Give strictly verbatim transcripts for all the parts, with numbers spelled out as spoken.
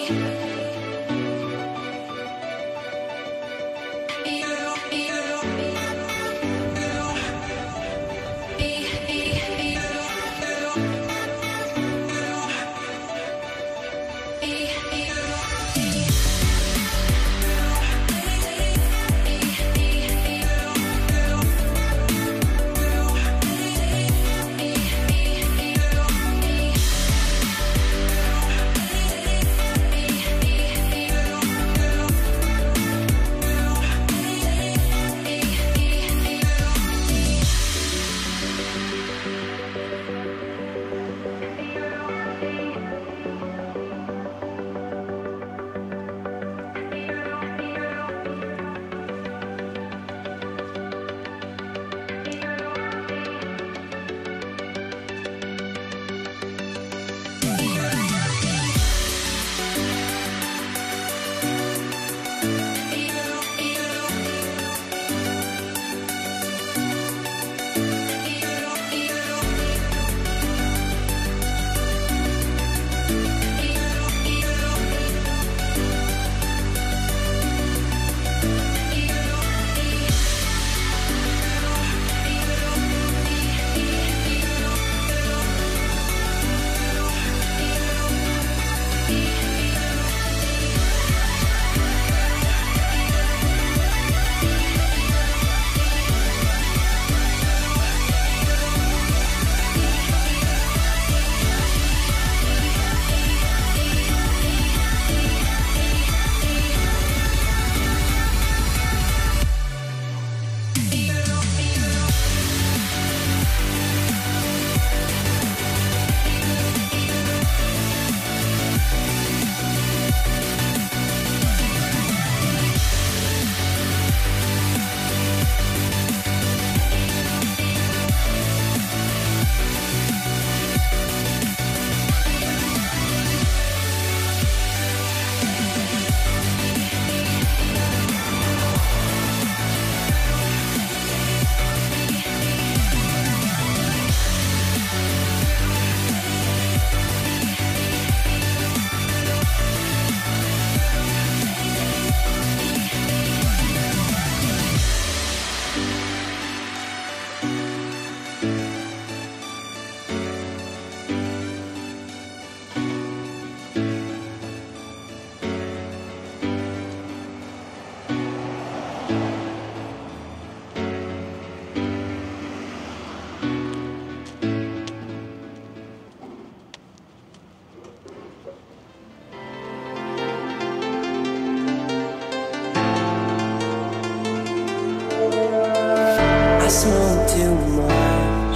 smoke too much,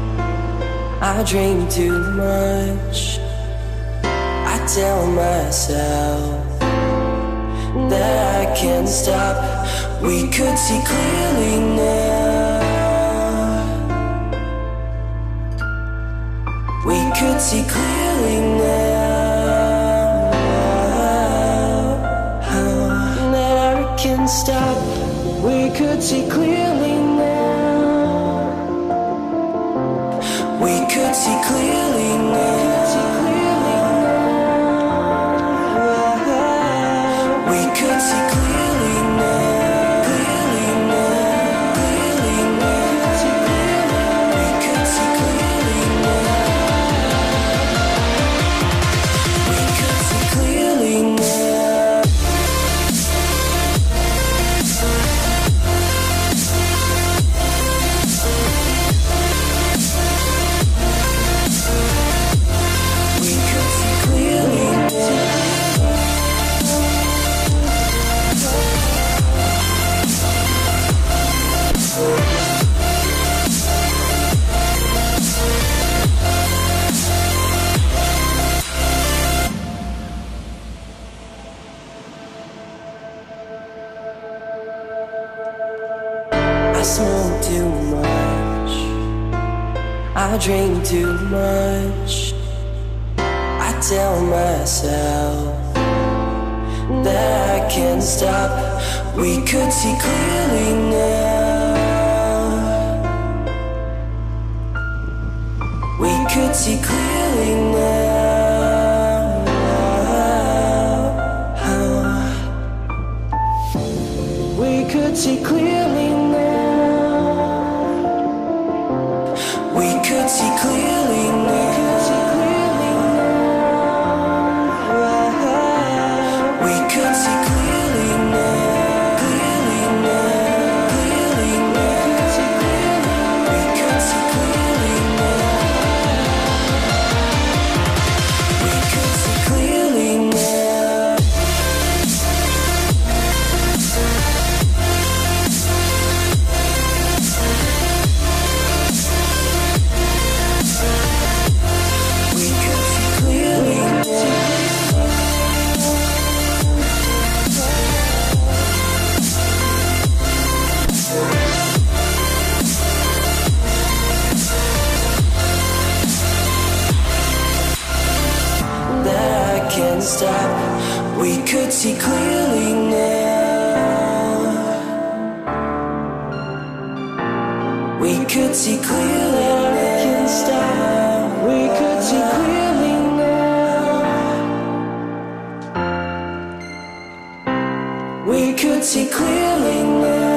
I drink too much. I tell myself that I can't stop. We could see clearly now. We could see clearly now. That I can't stop. We could see clearly now. We could see clearly now. We could see clearly now. Clearly now. Clearly now. We could see clearly now. We could see clearly now. We could see clearly now. I smoke too much, I drink too much. I tell myself that I can't stop. We could see clearly now. We could see clearly now. see clearly now. We could see clearly now. We could see clearly now. Clearly now. Clearly now. We could see clearly now. We could see clearly now. We could see clearly now. That I can't stop. We could see clearly now. We could see clearly now. I can't stop. We could see clearly now. We could see clearly now.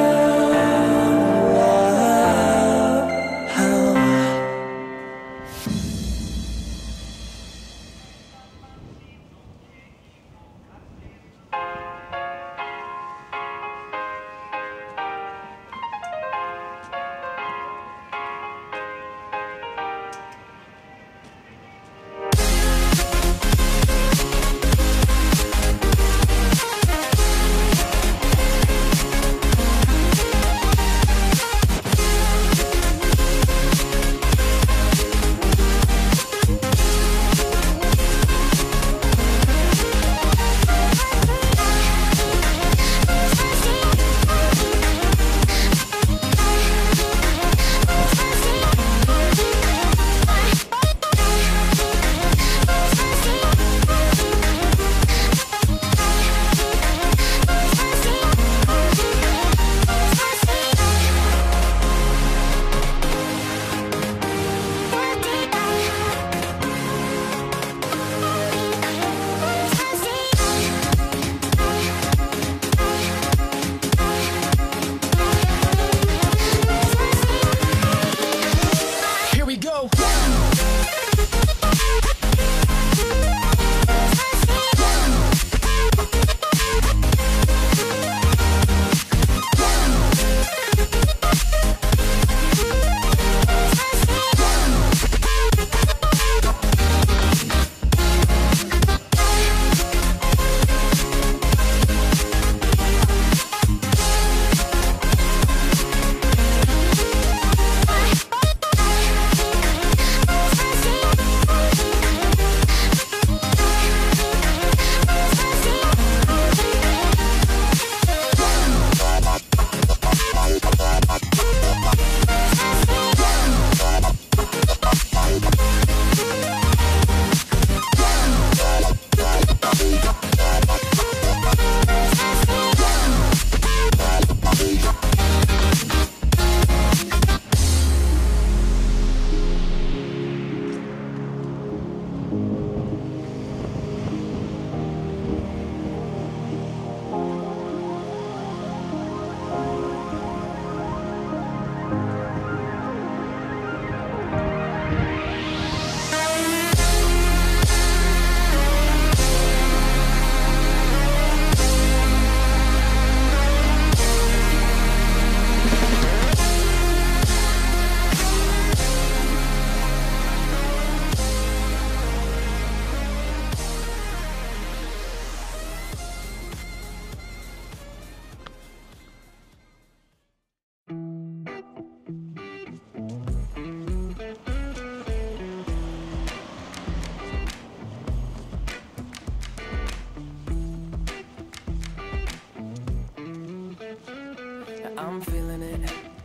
I'm feeling it.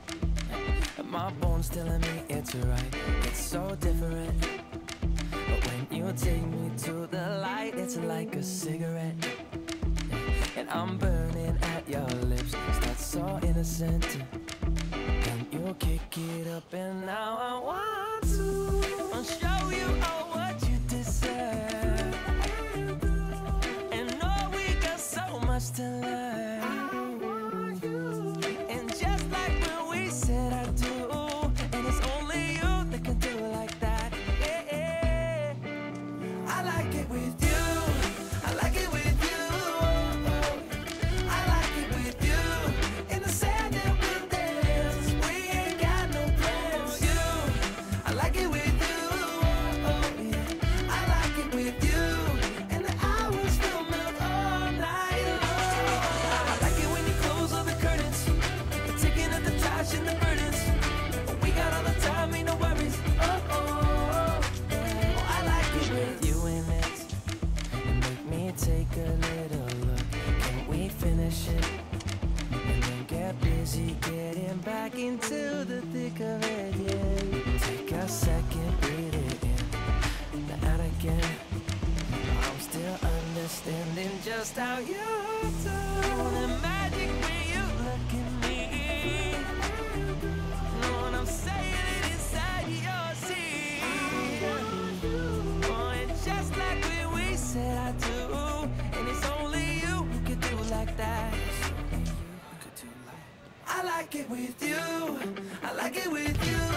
My bones telling me it's right. It's so different. But when you take me to the light, it's like a cigarette. And I'm burning at your lips. Start so innocent. Then you kick it up, and now I want to show you all what you deserve. And know we got so much to learn. just how you do. The magic when you look at me. Know what I'm saying inside your seat. Oh, and just like when we said I do, and it's only you who could do like that. I like it with you, I like it with you.